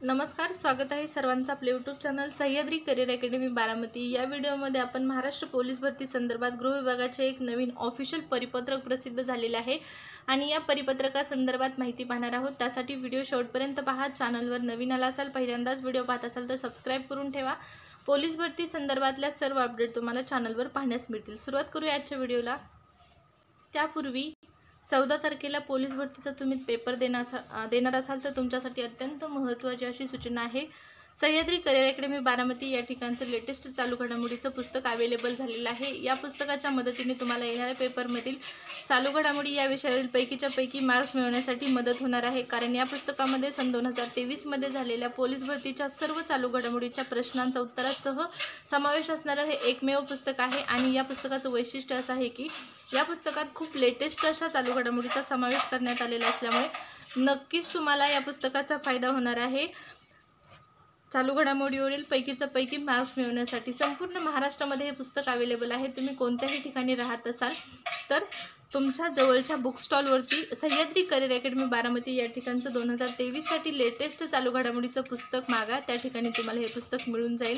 नमस्कार, स्वागत आहे सर्वांचं आपले YouTube channel Sahyadri career academy Baramati. या व्हिडिओमध्ये आपण महाराष्ट्र पोलीस भरती संदर्भात गृह विभागाचे एक नवीन ऑफिशियल परिपत्रक प्रसिद्ध झालेले आहे आणि या परिपत्रकासंदर्भात माहिती पाहणार आहोत। त्यासाठी व्हिडिओ शेवटपर्यंत पहा। चॅनलवर नवीन आला असाल, पहिल्यांदाच व्हिडिओ पाहत असाल तर सबस्क्राइब करून ठेवा। पोलीस भरती संदर्भातल्या सर्व अपडेट तुम्हाला चॅनलवर पाहण्यास मिळतील। सुरुवात करूया आजच्या व्हिडिओला। त्यापूर्वी 14 तारखेला पोलीस भरतीचा तुम्ही पेपर देणार असाल तर तुमच्यासाठी अत्यंत महत्त्वाची अशी सूचना आहे। सह्याद्री करिअर अकॅडमी बारामती या ठिकाणचं लेटेस्ट चालू घडामोडीचं पुस्तक अवेलेबल झालेलं आहे। या पुस्तकाच्या मदतीने तुम्हाला येणाऱ्या पेपरमधील चालू घडामोडी या विषयावरील पैकीच्या पैकी मार्क्स मिळवण्यासाठी मदत होणार आहे। कारण या पुस्तकामध्ये सन 2023 मध्ये झालेल्या पोलीस भरतीच्या सर्व चालू घडामोडीच्या प्रश्नांचा उत्तरासह समावेश असणारे हे एकमेव पुस्तक आहे। आणि या पुस्तकाचं वैशिष्ट्य असं आहे की या पुस्तकात खूप लेटेस्ट अशा चालू घडामोडीचा समावेश करण्यात आलेला असल्यामुळे नक्कीच तुम्हाला या पुस्तकाचा फायदा होणार आहे। चालू घडामोडीवरील पैकीच्या पैकी मार्क्स मिळवण्यासाठी संपूर्ण महाराष्ट्रामध्ये हे पुस्तक अवेलेबल आहे। तुम्ही कोणत्याही ठिकाणी राहत असाल तर तुमच्या जवळच्या बुक स्टॉलवरती सह्याद्री करिअर अकॅडमी बारामती या ठिकाणचं 2023 साठी लेटेस्ट चालू घडामोडीचं पुस्तक मागा, त्या ठिकाणी तुम्हाला हे पुस्तक मिळून जाईल।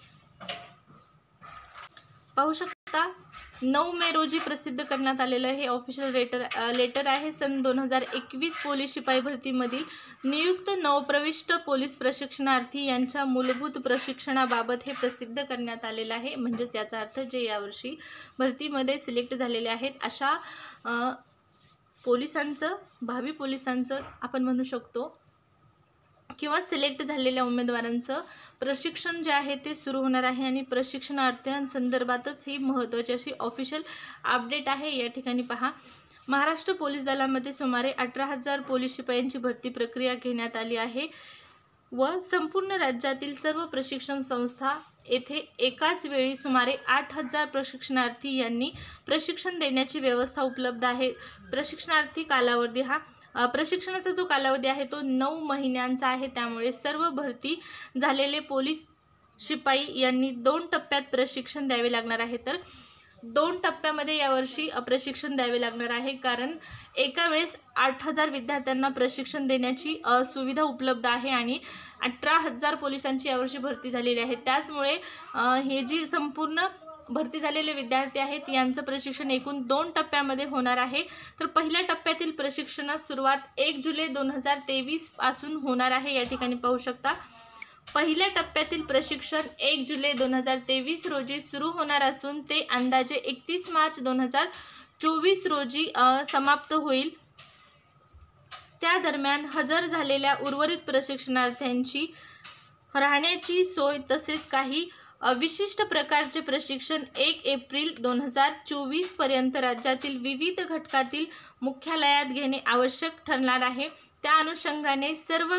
पाहू शकता 9 मे रोजी प्रसिद्ध करण्यात आलेलं हे ऑफिशियल लेटर आहे। सन 2021 पोलीस शिपाई भरतीमधील नियुक्त नवप्रविष्ट पोलीस प्रशिक्षणार्थी यांच्या मूलभूत प्रशिक्षणाबाबत हे प्रसिद्ध करण्यात आलेलं आहे। म्हणजेच याचा अर्थ जे यावर्षी भरतीमध्ये सिलेक्ट झालेले आहेत अशा पोलिसांचं, भावी पोलिसांचं आपण म्हणू शकतो किंवा सिलेक्ट झालेल्या उमेदवारांचं प्रशिक्षण जे आहे ते सुरू होणार आहे आणि प्रशिक्षणार्थ्यांसंदर्भातच ही महत्त्वाची अशी ऑफिशियल अपडेट आहे। या ठिकाणी पहा, महाराष्ट्र पोलीस दलामध्ये सुमारे 18,000 पोलीस शिपायांची भरती प्रक्रिया घेण्यात आली आहे व संपूर्ण राज्यातील सर्व प्रशिक्षण संस्था येथे एकाच वेळी सुमारे 8,000 प्रशिक्षणार्थी यांनी प्रशिक्षण देण्याची व्यवस्था उपलब्ध आहे। प्रशिक्षणार्थी कालावधी प्रशिक्षणाचा जो कालावधी आहे तो 9 महिन्यांचा आहे। त्यामुळे सर्व भरती झालेले पोलीस शिपाई यांनी 2 टप्प्यात प्रशिक्षण द्यावे लागणार आहे। तर 2 टप्प्यामध्ये यावर्षी प्रशिक्षण द्यावे लागणार आहे, कारण एका वेळेस 8,000 विद्यार्थ्यांना प्रशिक्षण देण्याची सुविधा उपलब्ध आहे आणि 18,000 पोलिसांची यावर्षी भरती झालेली आहे। त्याचमुळे हे जी संपूर्ण भरती झालेले विद्यार्थी आहेत यांचं प्रशिक्षण एकूण 2 टप्प्यामध्ये होणार आहे। तर पहिल्या टप्प्यातील प्रशिक्षणास सुरुवात 1 जुलै 2023 पासून होणार आहे। या ठिकाणी पाहू शकता, पहिल्या टप्प्यातील प्रशिक्षण 1 जुलै 2023 रोजी सुरू होणार असून ते अंदाजे 31 मार्च 2024 रोजी समाप्त होईल। त्या दरम्यान हजर झालेल्या उर्वरित प्रशिक्षणार्थ्यांची राहण्याची सोय तसेच काही विशिष्ट प्रकारचे प्रशिक्षण 1 एप्रिल 2024 पर्यंत राज्यातील विविध घटकातील मुख्यालयात घेणे आवश्यक ठरणार आहे। त्या अनुषंगाने सर्व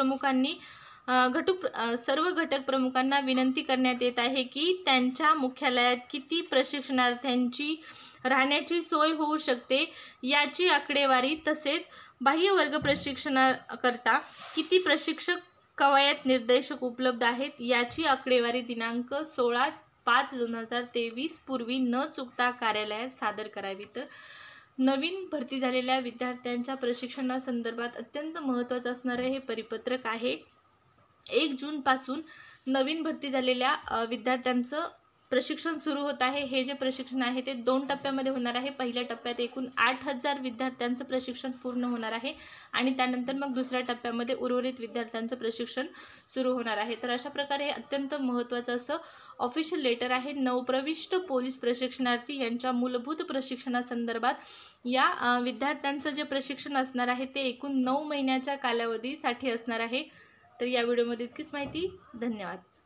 घटक प्रमुखांना विनंती करण्यात येत आहे की त्यांच्या मुख्यालयात किती प्रशिक्षणार्थ्यांची राहण्याची सोय होऊ शकते याची आकडेवारी तसेच बाह्य वर्ग प्रशिक्षणाकरता किती प्रशिक्षक कवायत निर्देशक उपलब्ध आहेत याची आकडेवारी दिनांक 16/5/2023 पूर्वी न चुकता कार्यालयात सादर करावी। तर नवीन भरती झालेल्या विद्यार्थ्यांच्या प्रशिक्षणासंदर्भात अत्यंत महत्त्वाचं असणारे हे परिपत्रक आहे। 1 जून पासून नवीन भरती झालेल्या विद्यार्थ्यांचं प्रशिक्षण सुरू होत आहे। हे जे प्रशिक्षण आहे ते 2 टप्प्यामध्ये होणार आहे। पहिल्या टप्प्यात एकूण 8,000 विद्यार्थ्यांचं प्रशिक्षण पूर्ण होणार आहे आणि त्यानंतर मग दुसऱ्या टप्प्यामध्ये उर्वरित विद्यार्थ्यांचं प्रशिक्षण सुरू होणार आहे। तर अशा प्रकारे हे अत्यंत महत्त्वाचं असं ऑफिशियल लेटर आहे। नवप्रविष्ट पोलीस प्रशिक्षणार्थी यांच्या मूलभूत प्रशिक्षणासंदर्भात या विद्यार्थ्यांचं जे प्रशिक्षण असणार आहे ते एकूण 9 महिन्याच्या कालावधीसाठी असणार आहे। तर या व्हिडिओमध्ये इतकीच माहिती। धन्यवाद।